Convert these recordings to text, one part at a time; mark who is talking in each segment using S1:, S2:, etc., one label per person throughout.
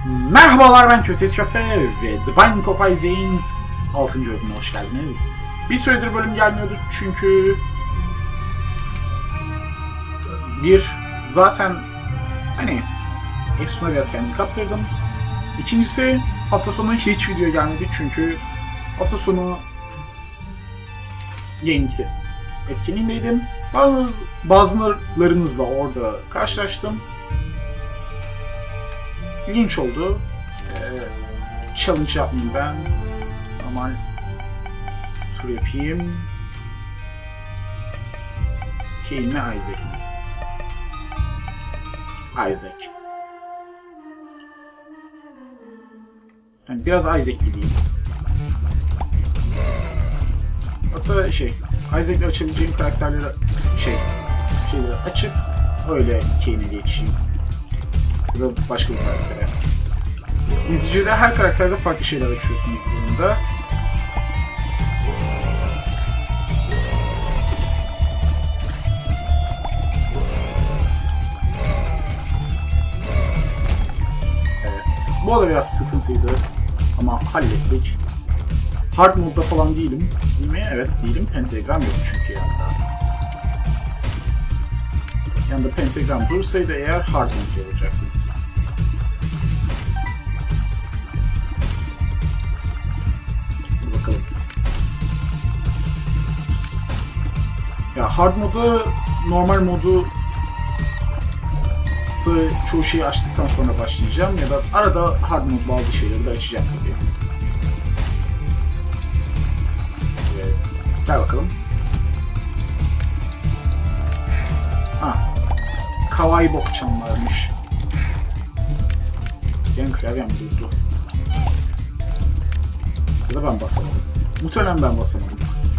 S1: Merhabalar, ben Kötez Köte ve The Binding of Isaac'in 6. bölümüne hoş geldiniz. Bir süredir bölüm gelmiyordu çünkü zaten hani Efsun'a biraz kendimi kaptırdım. İkincisi, hafta sonu hiç video gelmedi çünkü hafta sonu Games'i etkinliğindeydim. Bazılarınızla orada karşılaştım. İlginç oldu. Challenge yapmayayım ben. Normal tur yapayım. Kane mi Isaac mi? Isaac. Yani biraz Isaac gibiyim. Hatta Isaac'le açabileceğim karakterleri şeyleri açıp öyle Kane'e geçeyim. Ya da başka bir karaktere. Neticede her karakterde farklı şeyler açıyorsunuz bu durumda. Evet. Bu da biraz sıkıntıydı. Ama hallettik. Hard modda falan değilim. Değil mi? Evet değilim. Pentagram yok çünkü yanında. Yanında pentagram dursaydı eğer hard mode olacaktı. Dur bakalım. Ya hard modu, normal modu çoğu şeyi açtıktan sonra başlayacağım ya da arada hard mod bazı şeyleri de açacağım tabii. Evet. Gel bakalım. Kawaii bokçanlarmış. Benim klavyem durdu. Ya da ben basamadım. Muhtemelen ben basamadım.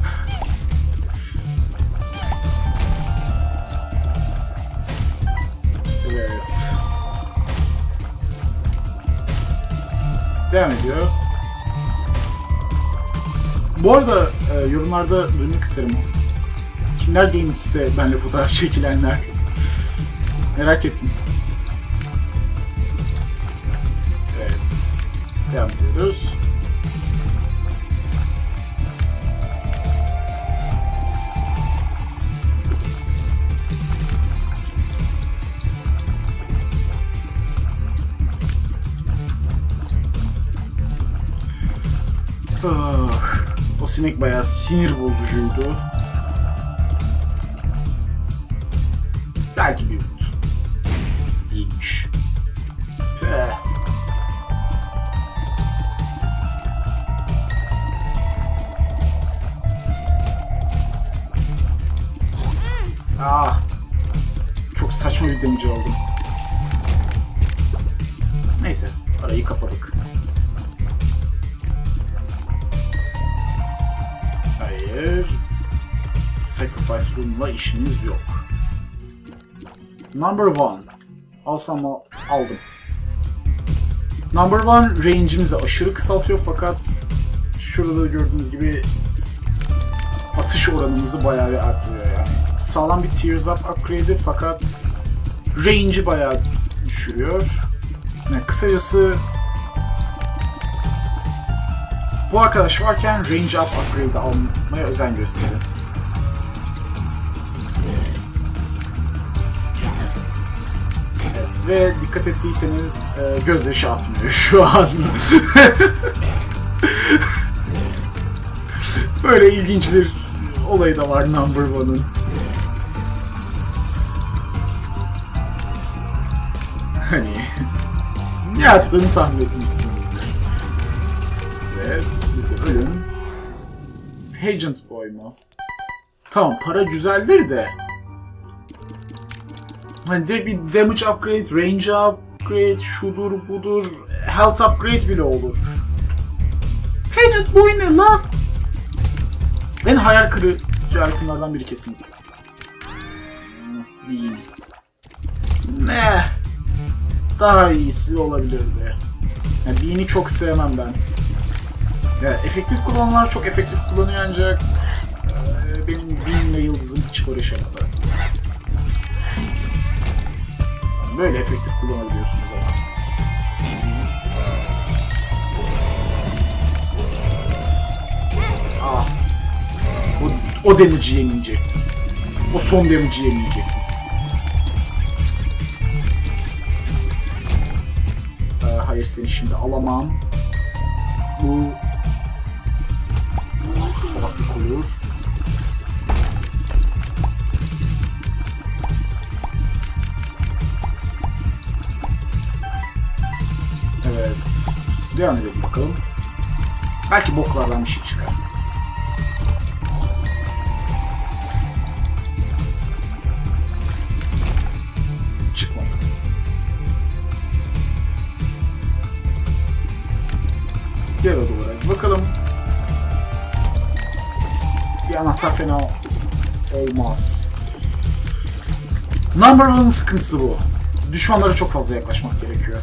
S1: Evet. Devam ediyor. Bu arada yorumlarda duymak isterim. Kimler GameX'te benimle fotoğraf çekilenler? Merak ettim. Evet. Devam ediyoruz. O sinek bayağı sinir bozucuydu. Belki bir umut. Değilmiş. Çok saçma bir damage oldum. Neyse, arayı kapadık. Hayır. Sacrifice Room'la işimiz yok. Number 1. Alsam aldım. Number 1 range'imizi aşırı kısaltıyor fakat şurada gördüğünüz gibi atış oranımızı bayağı bir artırıyor yani. Sağlam bir Tears Up upgrade'i fakat range'i bayağı düşürüyor. Yani kısacası bu arkadaş varken range up upgrade'i almaya özen gösterin. Evet, ve dikkat ettiyseniz gözyaşı atmıyor şu an. Böyle ilginç bir olayı da var Number 1'ın. Hani ne attığını tahmin etmişsinizdir. Evet, siz de bölün. Agent Boy mu? Tamam, para güzeldir de. Hani direkt bir damage upgrade, range upgrade, şudur budur, health upgrade bile olur. Agent Boy ne lan? En hayal kırıcı itemlerden biri kesin. Bean. Ne? Daha iyisi olabilirdi. Yani Bean'i çok sevmem ben. Ya, efektif kullananlar çok efektif kullanıyor ancak benim Bean'le yıldızım hiç barışamadı. Böyle efektif kullanabiliyorsunuz ama. o damage'i yemeyecektim. O son damage'i yemeyecektim. Hayır, seni şimdi alamam. Bu salaklık olur. Evet. Devam edelim bakalım. Belki boklardan bir şey çıkar. Çıkmadı. Diğer odalara bakalım. Bir anahtar fena olmaz. Number One'ın sıkıntısı bu. Düşmanlara çok fazla yaklaşmak gerekiyor.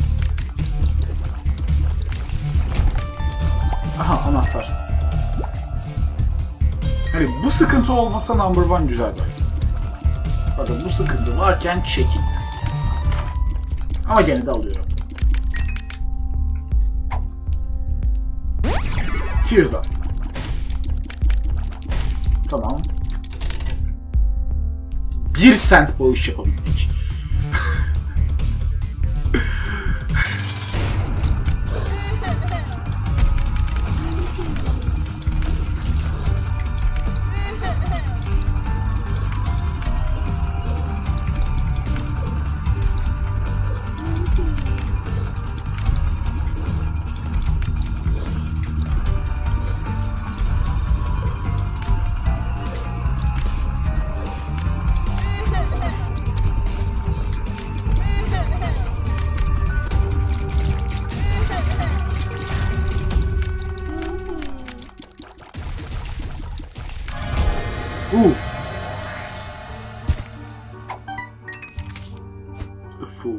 S1: Aha, anahtar. Hani bu sıkıntı olmasa Number One güzel belki. Bakın bu sıkıntı varken çekin. Ama gene de alıyorum. Tears Up. Tamam. 1 cent bağış yapabildik. The Fool.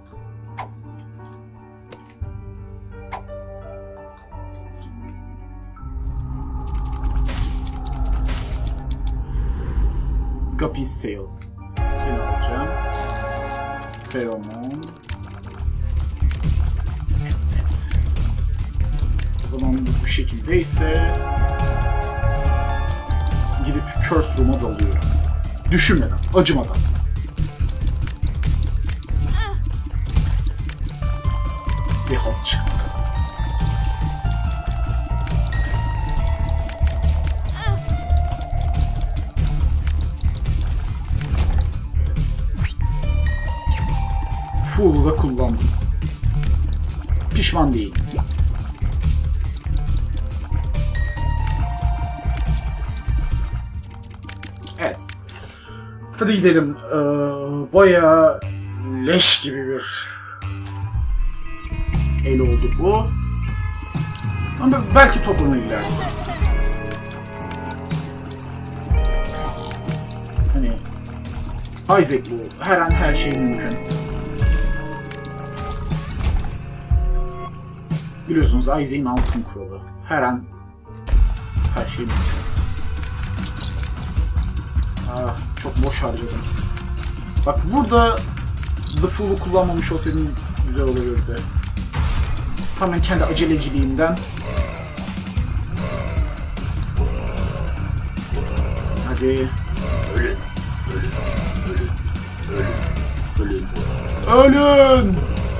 S1: Guppy's Tale. Seni alacağım. Pheromone. Evet. O zaman bu şekildeyse gidip Curse Room'a dalıyorum. Düşünmeden, acımadan. Bir halt çıkmak. Evet. Fool'u da kullandım. Pişman değilim. Evet. Hadi gidelim. Bayağı leş gibi bir el oldu bu. Ama belki toplanır ileride. Hani Isaac bu. Her an her şey mümkün. Biliyorsunuz Isaac'in altın kuralı. Her an her şey mümkün. Ah, çok boş harcadım. Bak burada The Fool'u kullanmamış olsaydım güzel olurdu. Tamamen kendi aceleciliğinden. Hadi. Ölün. Ölün. Ölün. Ölün. Ölün. Ölün.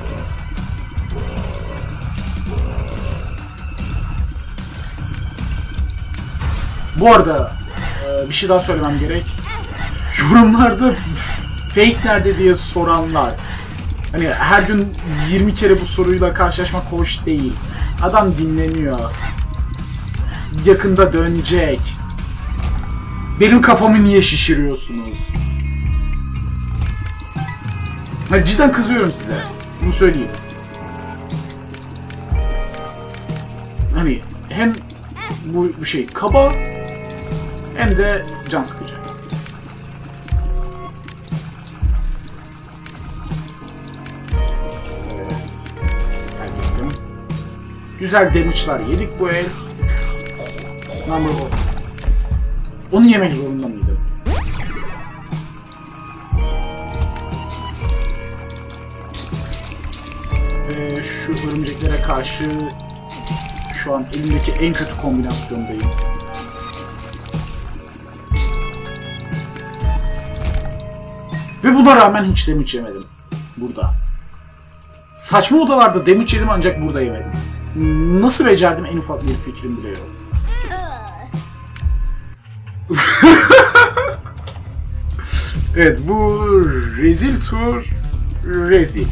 S1: Bu arada bir şey daha söylemem gerek. Yorumlarda fake nerede diye soranlar. Hani her gün 20 kere bu soruyla karşılaşmak hoş değil. Adam dinleniyor. Yakında dönecek. Benim kafamı niye şişiriyorsunuz? Hani cidden kızıyorum size. Bunu söyleyeyim. Hani hem bu şey kaba hem de can sıkıcı. Evet. Hadi. Güzel damage'lar yedik bu el. Number one. Onu yemek zorunda mıydım? Ve şu örümceklere karşı şu an elimdeki en kötü kombinasyondayım. Ve buna rağmen hiç damage yemedim. Burada. Saçma odalarda damage yedim ancak burada yemedim. Nasıl becerdim en ufak bir fikrim bile yok. Evet, bu rezil tur. Rezil.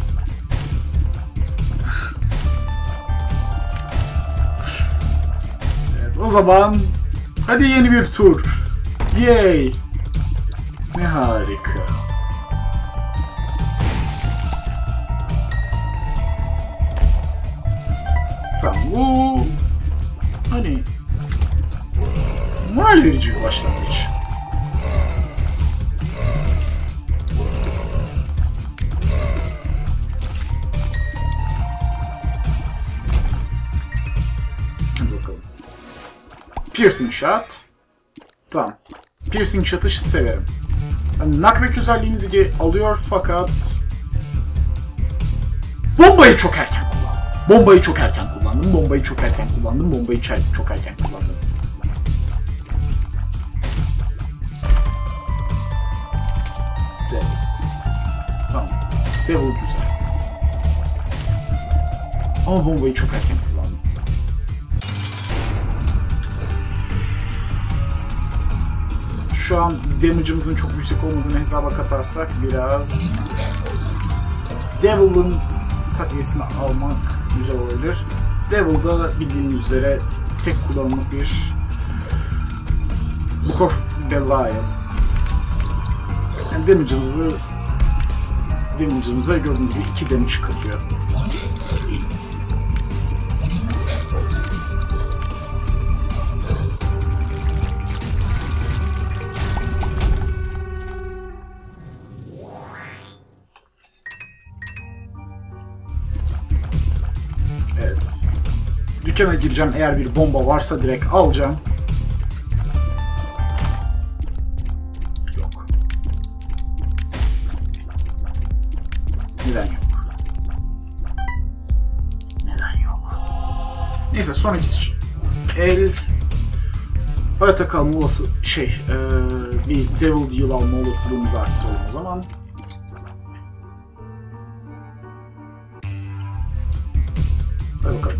S1: Evet, o zaman hadi yeni bir tur. Yay. Ne harika. Tamam, bu hani moral verici bir başlangıç. Hadi bakalım. Piercing shot. Tamam. Piercing shot'ı severim. Yani knockback özelliğimizi alıyor fakat bombayı çok erken kullandım. Bombayı çok erken kullandım. Bombayı çok erken kullandım. Bombayı çok erken kullandım. Devil. Tamam. Devil güzel. Ama bombayı çok erken kullandım. Şu an damage'ımızın çok yüksek olmadığını hesaba katarsak biraz Devil'ın takviyesini almak güzel olabilir. Devil'da bildiğiniz üzere tek kullanımlık bir Book of Belial. Yani damage'ımıza gördüğünüz gibi 2 damage katıyor. Evet. Dükkana gireceğim. Eğer bir bomba varsa direkt alacağım. Yok. Neden yok? Neden yok? Neyse, sonraki el hayatta kalma olası bir Devil Deal alma olasılığımızı arttıralım o zaman. Hadi bakalım.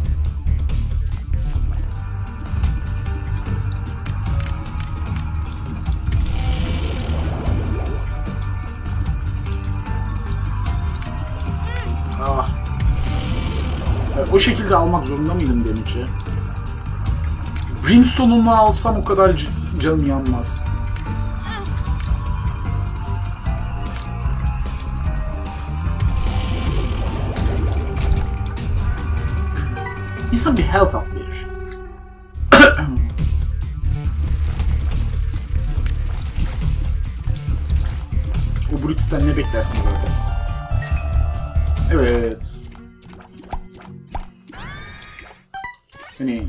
S1: Ah. Evet, o şekilde almak zorunda mıydım damage'i? Brimstone'unu alsam o kadar canım yanmaz. İnsan bir health up verir. O Brix'ten ne beklersin zaten? Evet. Hani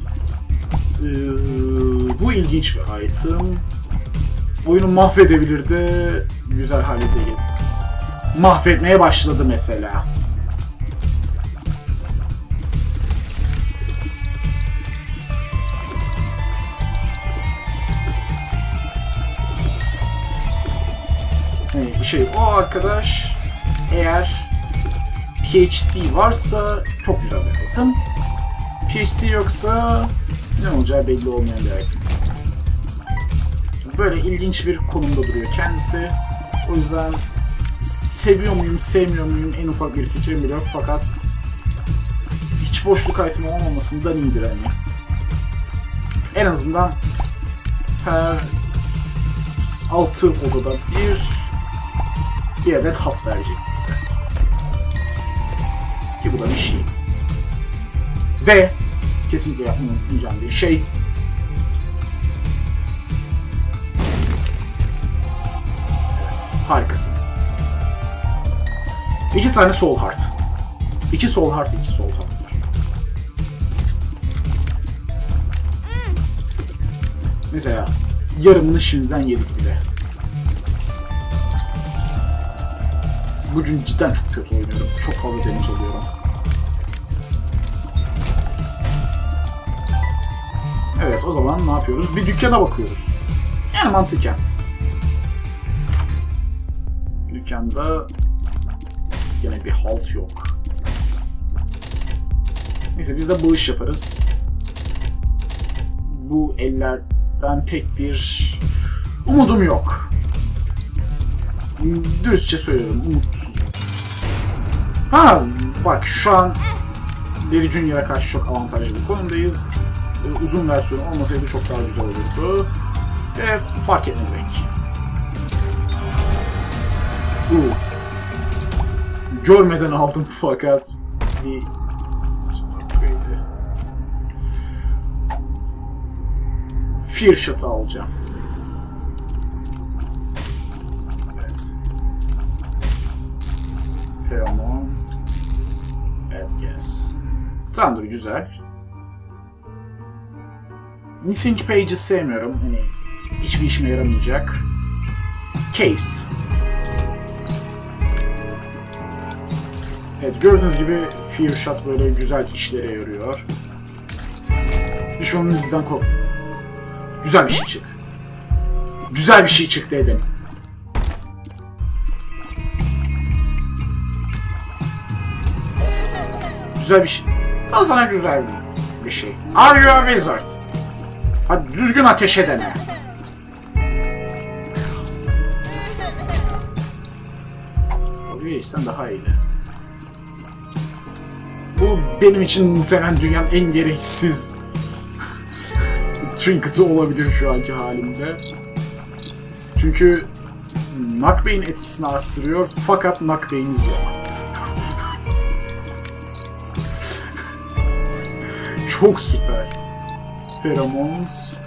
S1: bu ilginç bir item. Oyunu mahvedebilirdi. Güzel hale değil. Mahvetmeye başladı mesela. O arkadaş eğer PhD varsa çok güzel bir item. PhD yoksa ne olacağı belli olmayan bir item. Böyle ilginç bir konumda duruyor kendisi. O yüzden seviyor muyum, sevmiyor muyum en ufak bir fikrim bile yok fakat hiç boşluk item olmamasından iyidir hani. En azından her 6 odada bir adet hap verecek bize. Ki bu da bir şey. Ve kesinlikle yapmayacağım bir şey. Evet, harikasın. 2 tane soul heart. 2 soul heart, 2 soul heart'tır. Mesela yarımını şimdiden yedik bile. Bugün cidden çok kötü oynuyorum. Çok fazla damage alıyorum. Evet, o zaman ne yapıyoruz? Bir dükkana bakıyoruz. Yani mantıken. dükkanda yine bir halt yok. Neyse biz de bağış yaparız. Bu ellerden pek bir umudum yok. Dürüstçe söylüyorum, umutsuzum. Ha bak şu an Larry Junior'a karşı çok avantajlı bir konumdayız. Uzun versiyonu olmasaydı çok daha güzel olurdu. Ve fark etmedi belki. Görmeden aldım fakat bir Fear Shot'ı alacağım. Evet. Pheromone. Evet, guess. Tamamdır, güzel. Missing Page'i sevmiyorum. Hani hiçbir işime yaramayacak. Caves. Evet, gördüğünüz gibi Fear Shot böyle güzel işlere yarıyor. Düşmanın bizden kork. Güzel bir şey çık. Güzel bir şey çık dedim. Güzel bir şey. Al sana güzel bir şey. Are you a wizard? Hadi düzgün ateş edene. Tabii sen daha iyiydi. Bu benim için muhtemelen dünyanın en gereksiz trinket'ı olabilir şu anki halimde. Çünkü knockback'in etkisini arttırıyor fakat knockback'imiz yok. Çok süper. Pheromones.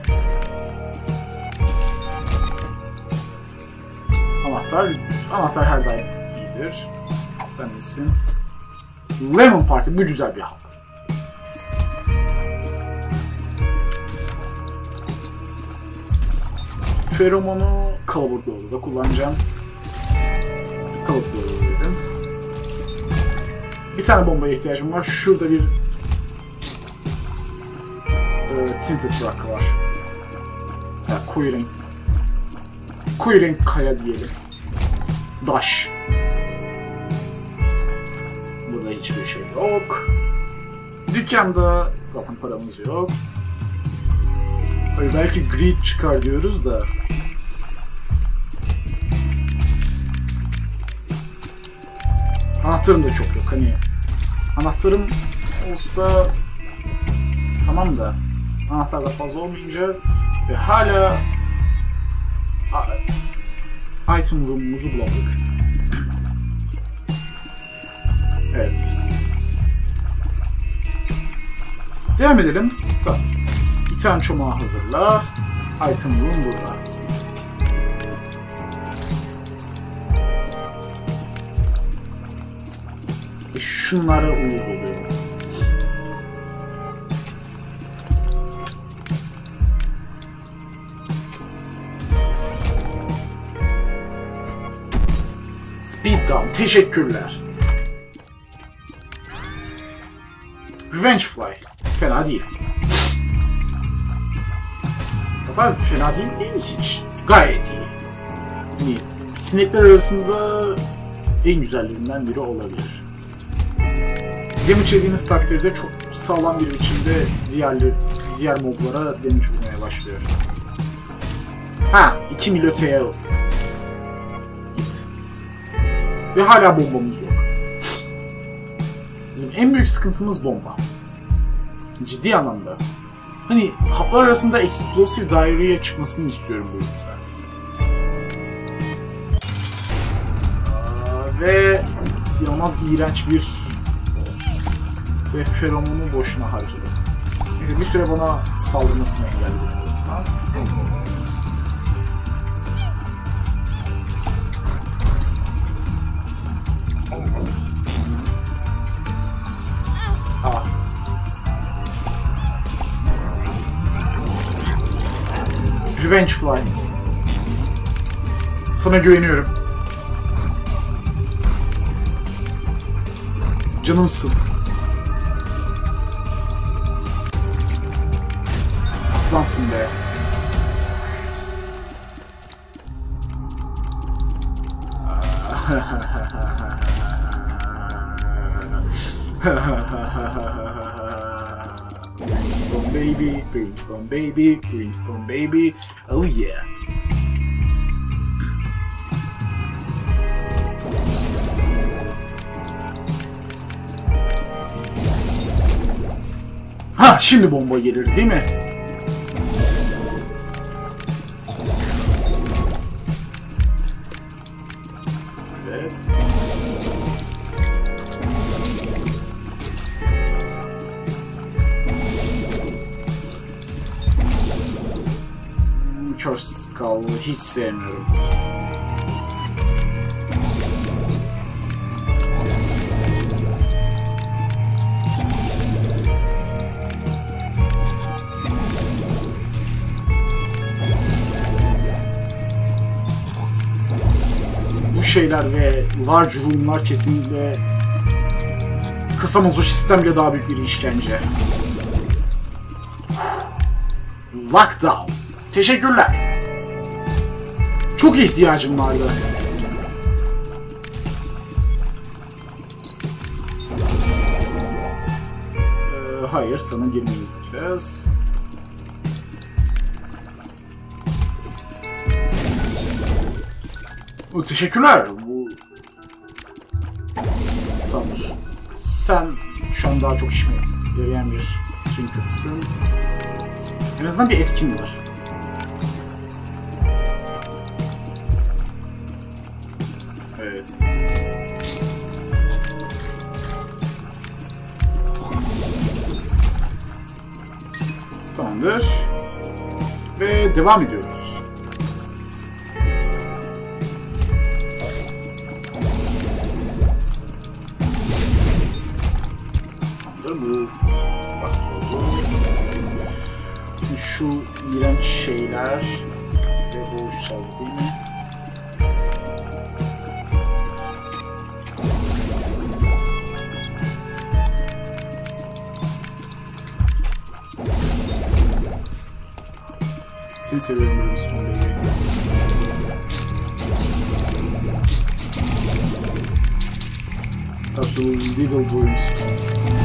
S1: Anahtar her daim iyidir. Sen nesin? Lemon Party, bu güzel bir hap. Feromonu kalabalık yolda kullanacağım. Kalabalık yolda dedim. Bir tane bombaya ihtiyacım var. Şurada bir Tinted Rock var. Yani koyu renk kaya diyelim. Daş. Burada hiçbir şey yok. Dükkanda zaten paramız yok. Hayır, belki greed çıkar diyoruz da. Anahtarım da çok yok. Hani anahtarım olsa tamam da anahtar da fazla olmayınca ve hala item room'umuzu bulamadık. Evet. Devam edelim. Tamam. Bir tane çomağı hazırla. Item room burada. Şunlara uyuz oluyor. Speed down. Teşekkürler. Revenge Fly. Fena değil. Hatta fena değil hiç. Gayet iyi. Yani sinekler arasında en güzellerinden biri olabilir. Damage yediğiniz takdirde çok sağlam bir biçimde diğer moblara damage vurmaya başlıyor. Ha, 2 mil öteye git. Ve hala bombamız yok. Bizim en büyük sıkıntımız bomba. Ciddi anlamda. Hani haplar arasında explosive diarrhea çıkmasını istiyorum bu yüzden. Ve inanılmaz iğrenç bir boss. Ve feromonu boşuna harcadım. Neyse bir süre bana saldırmasını engelledim. Revenge Fly. Sana güveniyorum. Canımsın. Aslansın be. Brimstone baby, brimstone baby, brimstone baby. Oh yeah. Ha, şimdi bomba gelir değil mi? Evet. Curse Skull'ı hiç sevmiyorum. Bu şeyler ve large room'lar kesinlikle kısa mazoş sistem bile daha büyük bir işkence. Lockdown. Teşekkürler. Çok ihtiyacım vardı. Hayır, sana girmeyeceğiz. Teşekkürler. Bu... Tamamdır. Sen şu an daha çok işime yarayan bir trinket'sın. En azından bir etkin var. Evet. Tamamdır. Ve devam ediyoruz. Tamamdır, bu vakti oldu. Şu iğrenç şeyler ve boğuşacağız değil mi? Seni seviyorum Brimstone baby. That's a little Brimstone.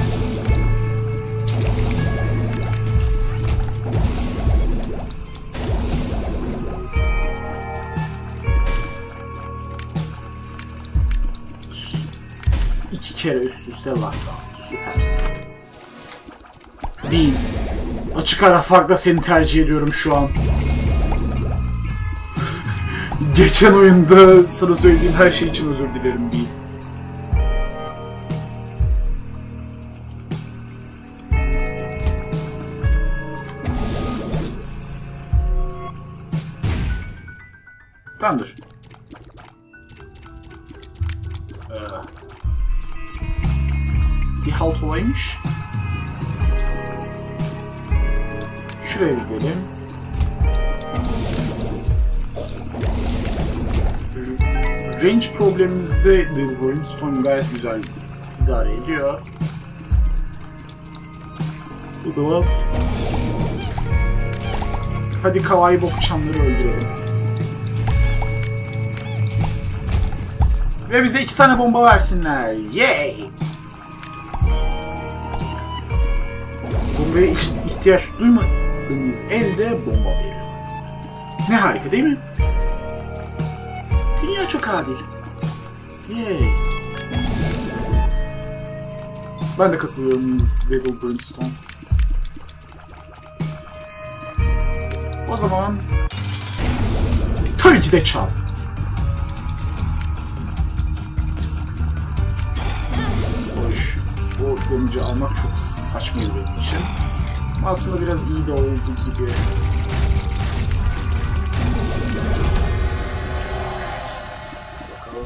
S1: İki kere üst üste lockdown. Süpersin. Bin. Açık ara farkla seni tercih ediyorum şu an. Geçen oyunda sana söylediğim her şey için özür dilerim Bin. Tamamdır. Bir halt olaymış. Şuraya gidelim. Range problemimizde The Brimstone gayet güzel idare ediyor. O zaman hadi kawaii bokçanları öldürelim. Ve bize 2 tane bomba versinler. Yay! Bombaya ihtiyaç duymadığınız elde bomba veriyorlar bize. Ne harika değil mi? Dünya çok adil. Yay! Ben de katılıyorum Little Brimstone. O zaman tabii ki de çal. Hoş. Bu dönücü almak çok saçma benim için. Aslında biraz iyi de oldu gibi. Bakalım.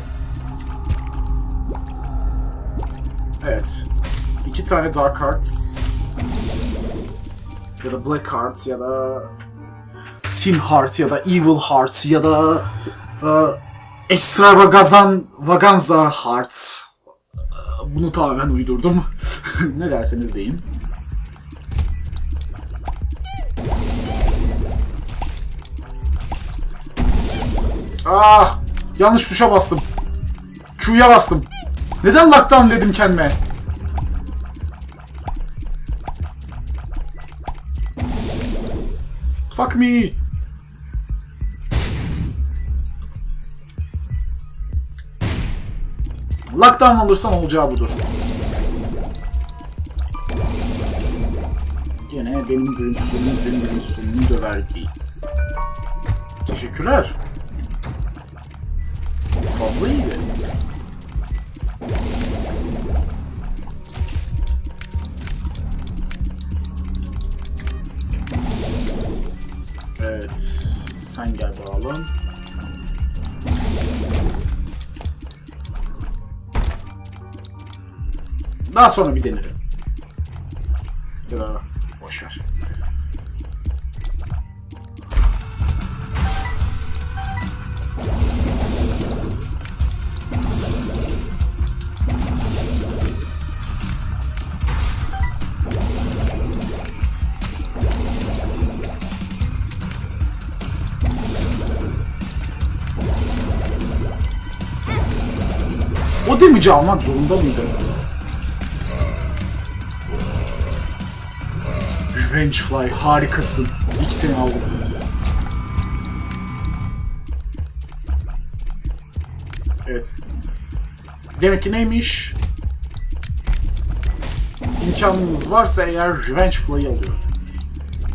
S1: Evet. 2 tane Dark Hearts ya da Black Hearts ya da Sin Heart ya da Evil Heart ya da Extravaganza Heart. Bunu tamamen uydurdum. Ne derseniz deyin. Ah! Yanlış tuşa bastım. Q'ya bastım. Neden lockdown dedim kendime? Fuck me. Lockdown alırsan olacağı budur. Gene benim Brimstone'um senin Brimstone'unu döver değil. Teşekkürler. Bu fazla iyiydi. Evet. Sen gel bakalım. Daha sonra bir denerim. Ya da boşver. O damage'i almak zorunda mıydı? Revengefly harikasın. İlk seni aldım. Evet. Demek ki neymiş? İmkanınız varsa eğer Revengefly'ı alıyorsunuz.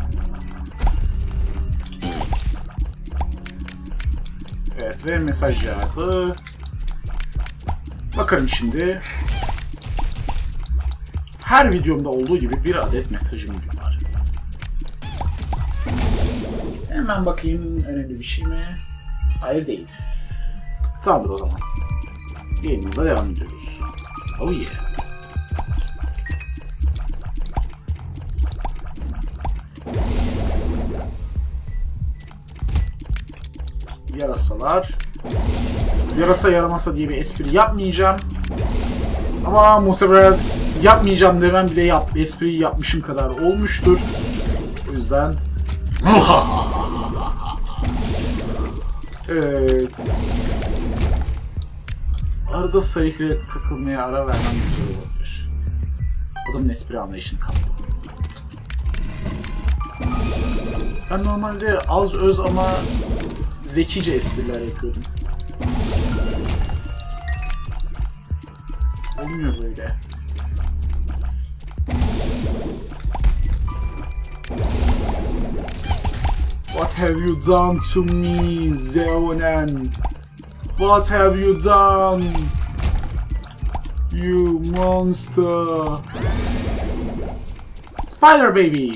S1: Evet ve mesaj yağdı. Bakarım şimdi. Her videomda olduğu gibi bir adet mesajım var. Hemen bakayım, önemli bir şey mi? Hayır değil. Tamamdır o zaman. Yayınımıza devam ediyoruz. Oh yeah. Yarasalar. Yarasa yaramasa diye bir espri yapmayacağım. Ama muhtemelen yapmayacağım demem bile espriyi yapmışım kadar olmuştur. O yüzden... Evet. Arada sayıkla takılmaya ara vermem güzel olabilir. Adamın espri anlayışını kaptım. Ben normalde az öz ama zekice espriler yapıyordum. Olmuyor böyle. What have you done to me, Zeonen? What have you done? You monster! Spider baby!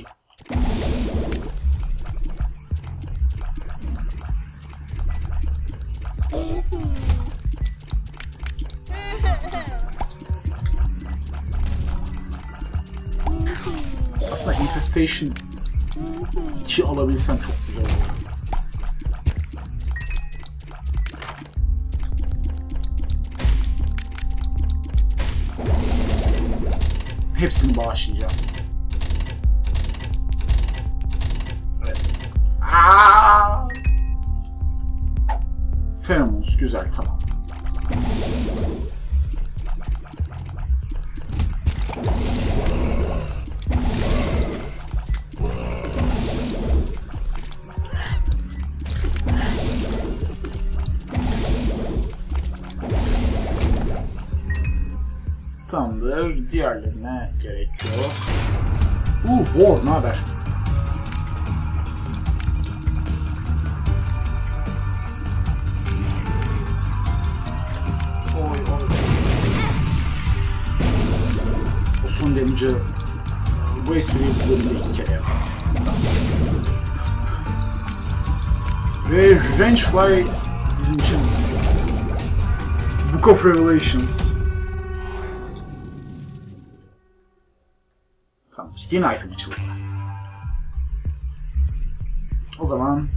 S1: Aslında Infestation 2 alabilsem çok güzel olur. Hepsini bağışlayacağım. Evet. Pheromones güzel, tamam. Tamamdır. Diğerlerine gerek yok. War, ne haber? Oy oy. O son damage'ı bu espriyi bu bölümde 2 kere yaptım. Ve Revengefly bizim için Book of Revelations. Tamamdır. Yeni item açıldı. O zaman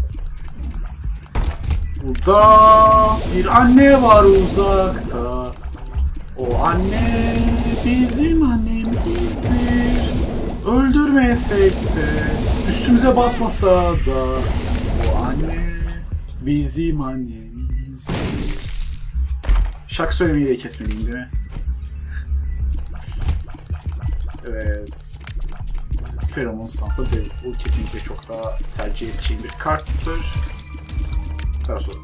S1: burada bir anne var uzakta. O anne bizim annemizdir. Öldürmesek de, üstümüze basmasa da o anne bizim annemizdir. Şarkı söylemeyi de kesmeliyim değil mi? Evet. Pheromone Stans'a bu kesinlikle çok daha tercih edeceğim bir karttır. Daha sonra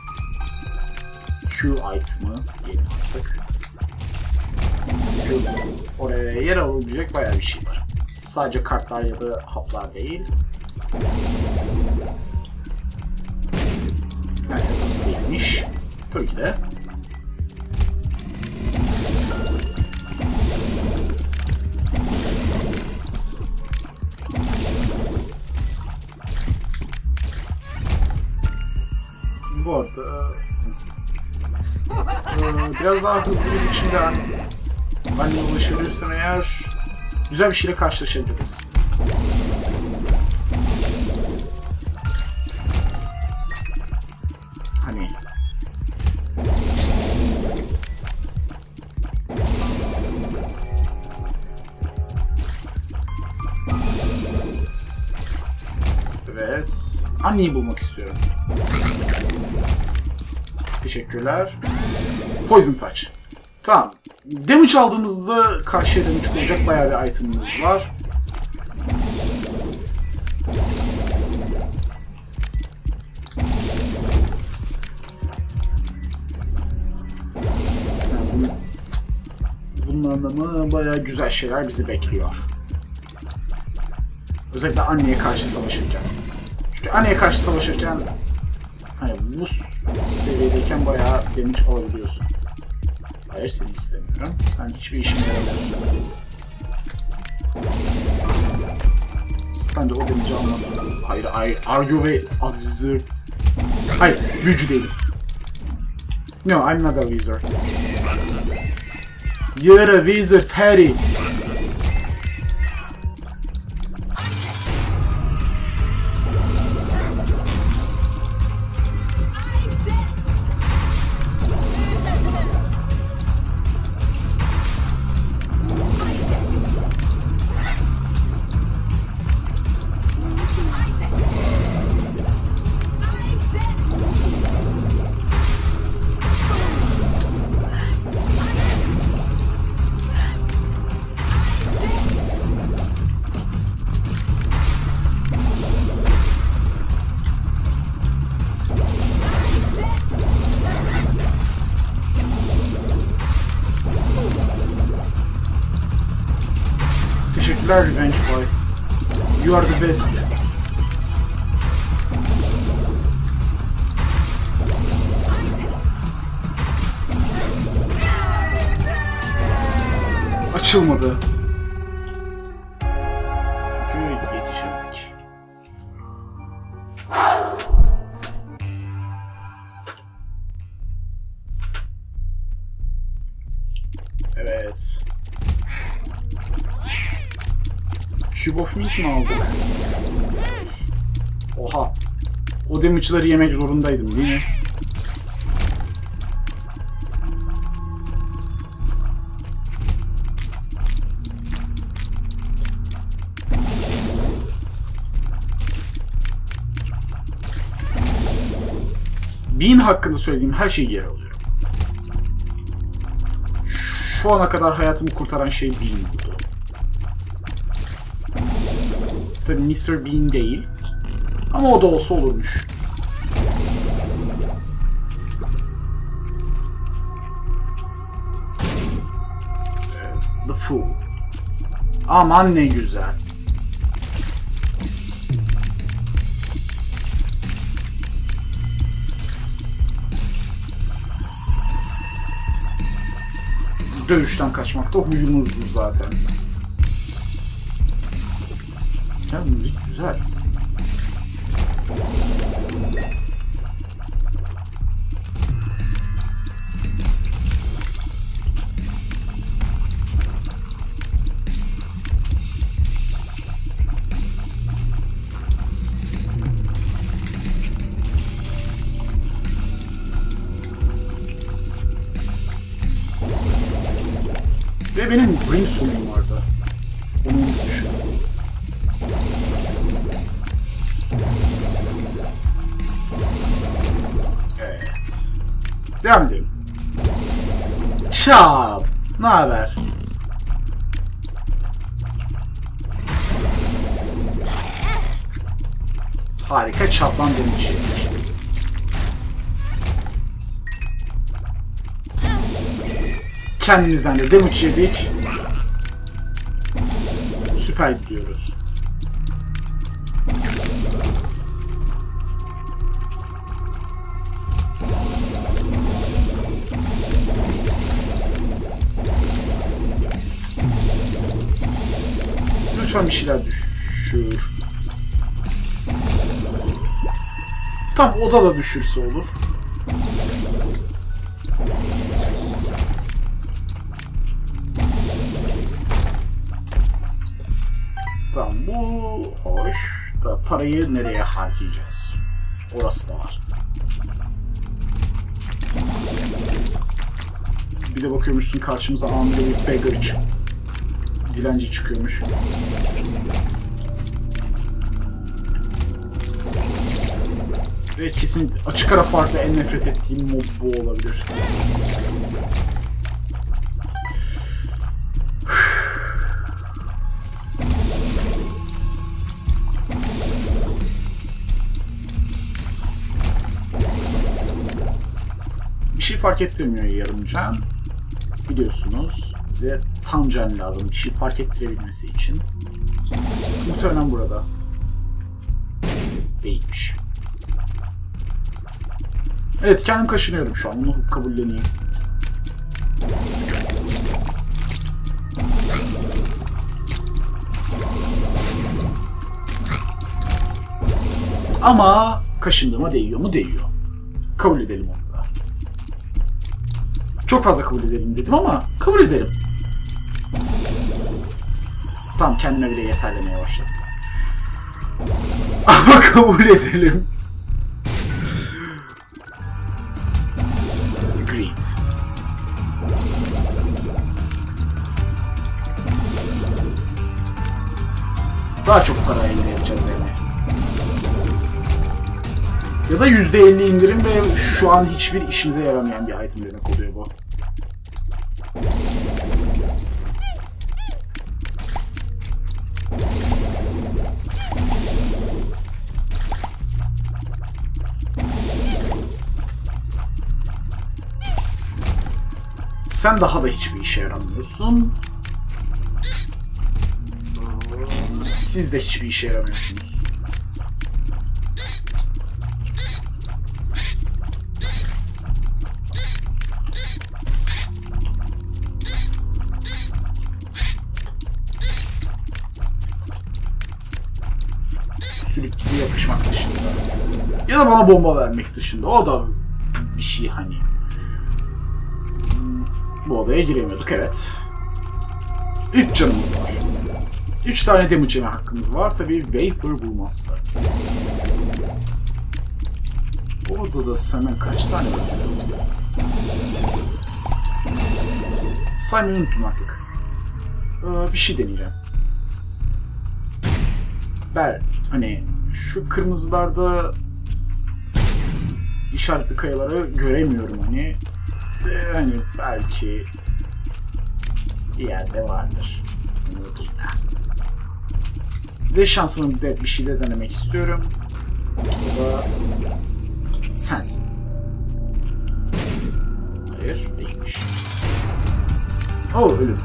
S1: Q item'ı diyelim artık. Çünkü oraya yer alabilecek bayağı bir şey var. Sadece kartlar ya da haplar değil. Yani nasıl değilmiş? Tabii ki de. Bu arada biraz daha hızlı bir biçimde anneye ulaşabilirsem eğer güzel bir şeyle karşılaşabiliriz. Hani evet, anneyi bulmak istiyorum. Teşekkürler. Poison Touch. Tamam. Damage aldığımızda karşıya damage koyacak bayağı bir itemimiz var. Yani bunlarla mı bayağı güzel şeyler bizi bekliyor. Özellikle anneye karşı savaşırken. Çünkü anneye karşı savaşırken hani bu seviyedeyken bayağı damage alabiliyorsun. Hayır, seni istemiyorum. Sen hiçbir işime yaramıyorsun. Sen de o damage'i almak zorunda. Hayır. Argue a wizard. Hayır, büyücü değilim. No, I'm not a wizard. You're a wizard, Harry. Teşekkürler Revengefly. You are the best. Açılmadı. Çünkü yetişemedik. Evet. Cube of Meat mi aldık? Oha. O damage'ları yemek zorundaydım değil mi? Bean hakkında söylediğim her şeyi geri alıyorum. Şu ana kadar hayatımı kurtaran şey Bean oldu. Tabii Mr. Bean değil. Ama o da olsa olurmuş. Evet, The Fool. Aman ne güzel. Dövüşten kaçmakta huyumuzdu zaten. Biraz müzik güzel. Ve benim Brimstone'um vardı. Onu unutmuşum. Evet. Devam edelim. Çap. Ne haber? Harika, çaplan demiş. Kendimizden de damage yedik. Süper gidiyoruz. Lütfen bir şeyler düşür. Tam oda da düşürse olur. Tamam, bu hoş. Da parayı nereye harcayacağız? Orası da var. Bir de bakıyormuşsun karşımıza anında bir beggar dilenci çıkıyormuş. Ve kesin açık ara farklı en nefret ettiğim mob bu olabilir. Bir şey fark ettirmiyor yarımcan. Biliyorsunuz bize tam can lazım bir şey fark ettirebilmesi için. Muhtemelen burada. Değilmiş. Evet, kendim kaşınıyorum şu an. Bunu kabulleneyim. Ama kaşındığıma değiyor mu? Değiyor. Kabul edelim onu da. Çok fazla kabul edelim dedim ama kabul edelim. Tamam, kendime bile yeterlemeye başladım. Ama kabul edelim. Greed. Daha çok para elde edeceğiz yani. Ya da %50 indirim ve şu an hiçbir işimize yaramayan bir item demek oluyor bu. Sen daha da hiçbir işe yaramıyorsun. Siz de hiçbir işe yaramıyorsunuz. Sülük gibi yapışmak dışında. Ya da bana bomba vermek dışında. O da bir şey hani. Bu odaya giremiyorduk, evet. 3 canımız var. 3 tane damage yeme hakkımız var. Tabii wafer bulmazsa. Bu odada sana kaç tane var? Saymayı unuttum artık. Bir şey deneyeceğim. Hani şu kırmızılarda işaretli kayaları göremiyorum hani. Hani belki bir yerde vardır. Bir de şansımı bir şey de denemek istiyorum. O da sensin. Hayır, değilmiş. Oh, ölüm.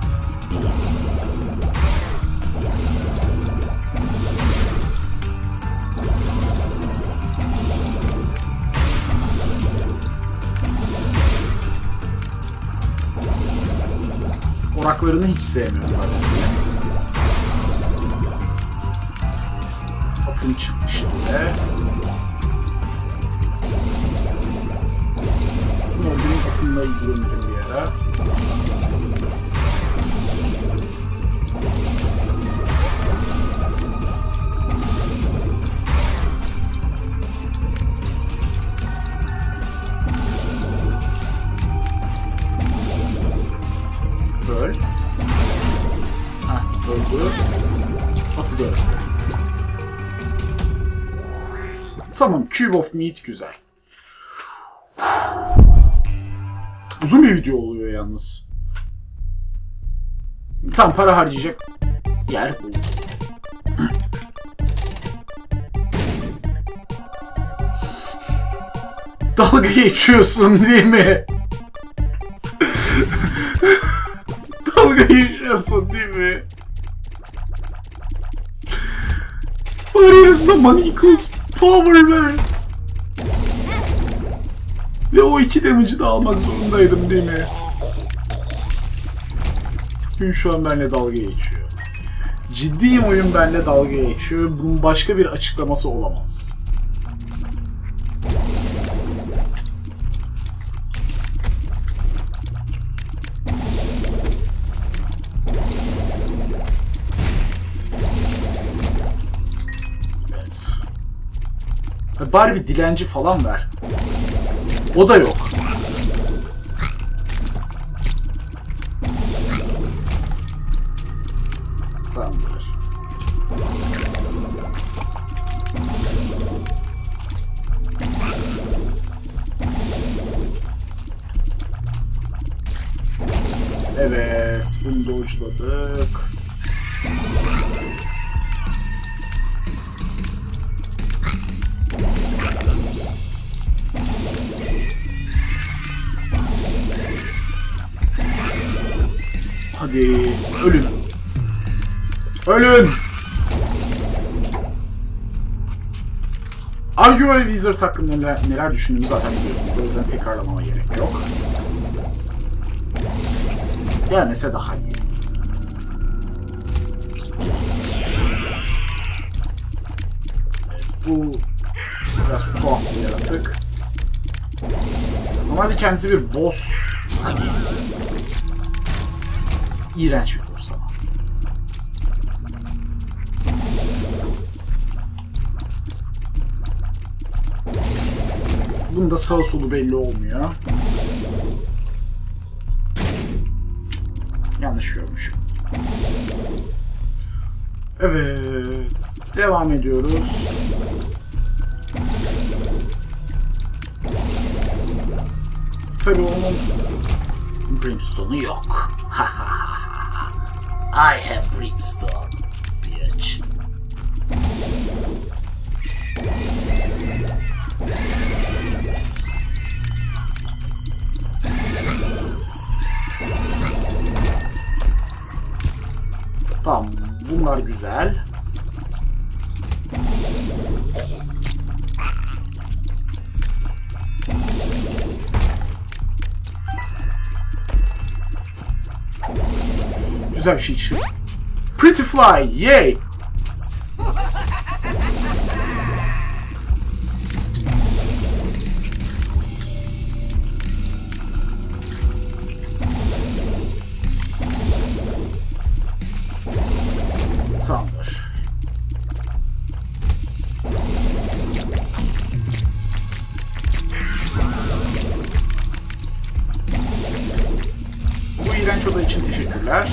S1: Oraklarını hiç sevmiyorum zaten seni. Atın çıktı şimdi. Aslında öldüğüm atınla ilgilenirim bir yere. Öl. Heh, öldü. Atı da öldü. Tamam, Cube of Meat güzel. Uzun bir video oluyor yalnız. Tam para harcayacak yer buldum. Dalga geçiyorsun değil mi? Dalga geçiyorsun değil mi? Bari arasında money equals power ver. Ve o 2 damage'ı da almak zorundaydım değil mi? Oyun şu an benimle dalga geçiyor. Ciddiyim, oyun benimle dalga geçiyor. Bunun başka bir açıklaması olamaz. Evet. Bari bir dilenci falan ver. O da yok. Tamamdır. Evet, bunu dodge'ladık. Hadi ölün. Ölün. Arguel Wizard hakkında neler düşündüğümü zaten biliyorsunuz. O yüzden tekrarlamama gerek yok. Gelmese daha iyi. Evet, bu biraz tuhaf bir yaratık. Normalde kendisi bir boss. İğrenç bir boss ama. Bunun da sağı solu belli olmuyor. Yanlış görmüşüm. Evet. Devam ediyoruz. Tabii onun Brimstone'u yok. I have Brimstone, bitch. Tamam, bunlar güzel. Güzel bir şey çıkıyor. Pretty Fly, yay! Tamamdır. Bu iğrenç oda için teşekkürler.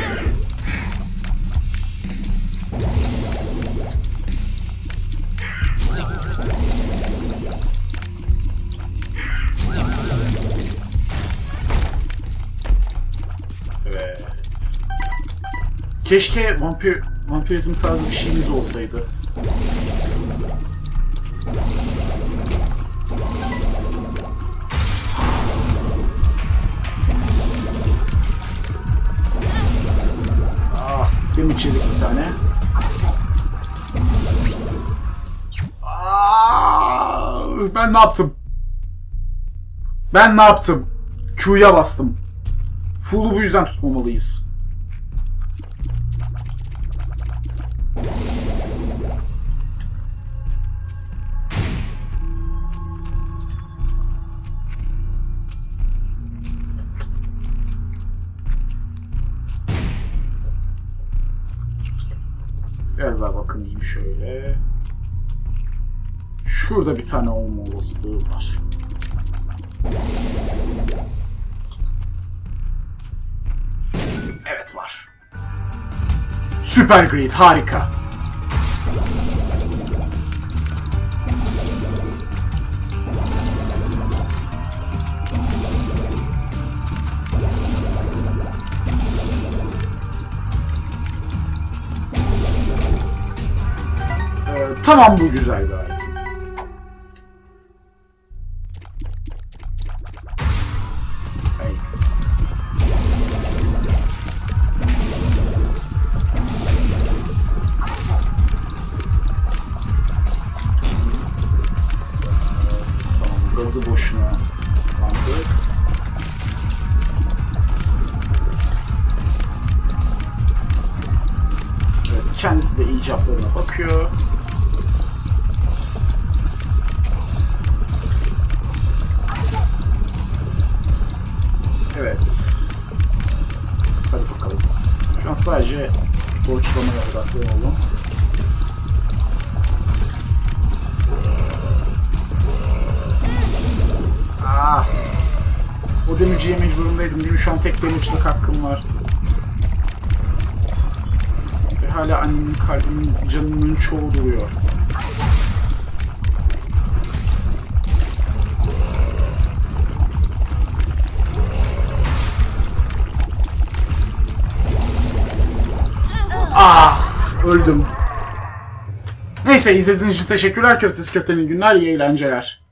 S1: Evet. Keşke vampirizm tarzı bir şeyimiz olsaydı. Ah, damage yedik bir tane. Ah, ben ne yaptım? Ben ne yaptım? Q'ya bastım. Fool'u bu yüzden tutmamalıyız. Biraz daha bakınayım şöyle. Şurada bir tane olma olasılığı var. Evet var. Super Great, harika. Tamam, bu güzel bir item. Hey. Tamam, gazı boşuna kullandık. Evet, kendisi de icablarına bakıyor. Evet. Hadi bakalım. Şu an sadece borçlamaya odaklı olalım. Ah! O damage'i yemek zorundaydım değil mi? Şu an tek damage'lık hakkım var. Ve hala annemin kalbinin canının çoğu duruyor. Ah! Öldüm. Neyse, izlediğiniz için teşekkürler. Köftesi köftenin günler, iyi eğlenceler.